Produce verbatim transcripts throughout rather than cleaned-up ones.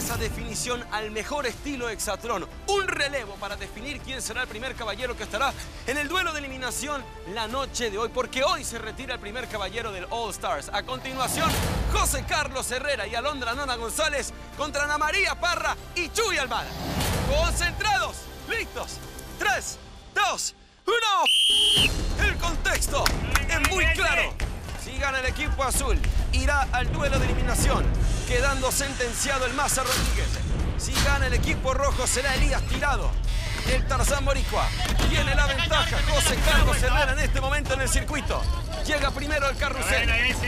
esa definición al mejor estilo Hexatlón. Un relevo para definir quién será el primer caballero que estará en el duelo de eliminación la noche de hoy, porque hoy se retira el primer caballero del All Stars. A continuación, José Carlos Herrera y Alondra Nona González contra Ana María Parra y Chuy Almada. Concentrados, listos. tres, dos, uno. El contexto es muy claro. Si gana el equipo azul, irá al duelo de eliminación, quedando sentenciado el Maza Rodríguez. Si gana el equipo rojo, será Elías Tirado. El Tarzán Boricua tiene la ventaja. José Carlos Herrera en este momento en el circuito. Llega primero el carrusel.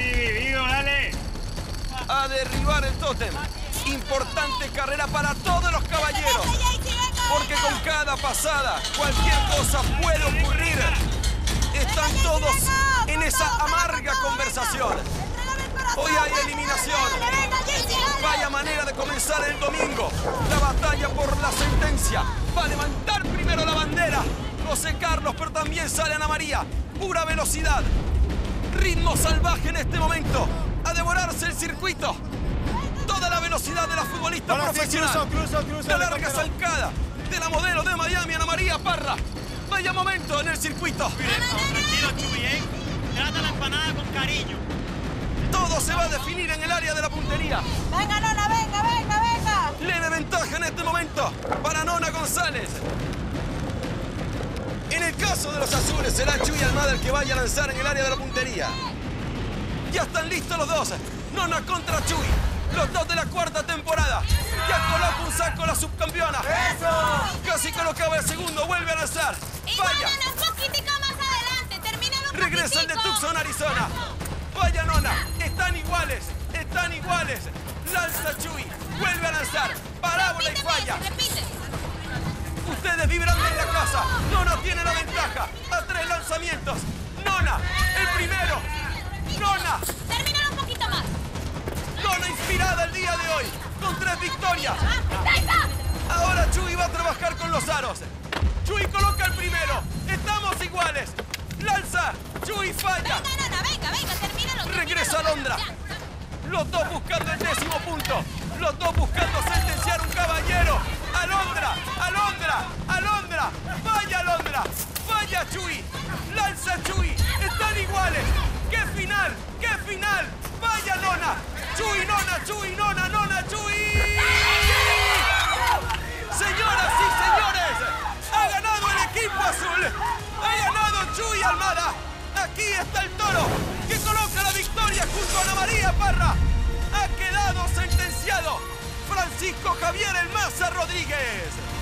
A derribar el tótem. Importante carrera para todos los caballeros. Porque con cada pasada, cualquier cosa puede ocurrir. Están todos en esa amarga conversación. Hoy hay eliminación. Vaya manera de comenzar el domingo. La batalla por la sentencia. Va a levantar primero la bandera José Carlos, pero también sale Ana María. Pura velocidad. Ritmo salvaje en este momento. A devorarse el circuito. Toda la velocidad de la futbolista Ahora profesional. Sí, cruzo, cruzo, cruzo, la larga zancada de la modelo de Miami, Ana María Parra. Vaya momento en el circuito. Tranquilo, Chuy, ¿eh? Trata la empanada con cariño. Todo se va a definir en el área de la puntería. Venga, Nona, venga, venga, venga. Leve ventaja en este momento para Nona González. En el caso de los azules, será Chuy Almada el que vaya a lanzar en el área de la puntería. Ya están listos los dos. Nona contra Chuy. Los dos de la cuarta temporada. Ya coloca un saco la subcampeona. ¡Eso! Casi colocaba el segundo. Vuelve a lanzar. Vaya. Un poquitico más adelante. Termínalo un Regresa el de poquitico. Tucson, Arizona. Vaya Nona. Están iguales. Están iguales. Lanza Chuy. Vuelve a lanzar. Parábola y falla. Repite. Ustedes vibrando en la casa. Nona tiene la ventaja. A tres lanzamientos. Nona, el primero. Nona. Termínalo un poquito más. Nona inspirada el día de hoy. Con tres victorias. ¡Ahí está! Ahora Chuy va a trabajar con los aros. Chuy coloca el primero. Estamos iguales. Lanza. Chuy falla. Venga, Nona, venga, venga, termínalo. Regresa termínalo. Alondra. Ya. Los dos buscando el décimo punto. Los dos buscando sentenciar un caballero. Alondra, Alondra, Alondra. Vaya Alondra. Vaya Chuy. Lanza Chuy. Están iguales. ¡Qué final! ¡Qué final! ¡Vaya Nona! Chuy, Nona, Chuy, Nona, Nona, Chuy. Señoras y señores, ha ganado el equipo azul. Ha ganado Chuy Almada. Aquí está el toro que coloca la victoria junto a Ana María Parra. Ha quedado sentenciado Francisco Javier El Maza Rodríguez.